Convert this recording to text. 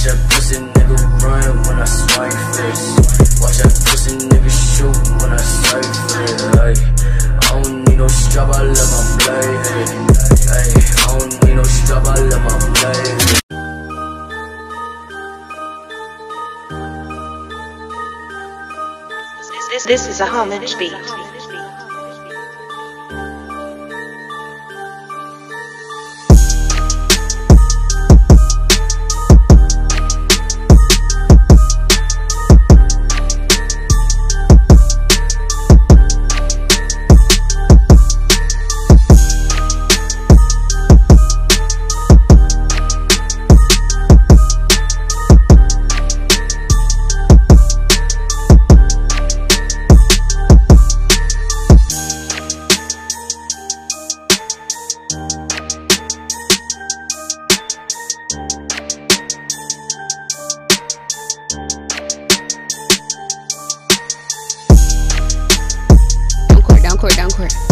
that pussy nigga run when I swipe first. Watch that pussy nigga shoot when I swipe first. Ay, I don't need no strap, I love my blade. Ay, I don't need no strap, I love my blade. This is a homage beat. Down court.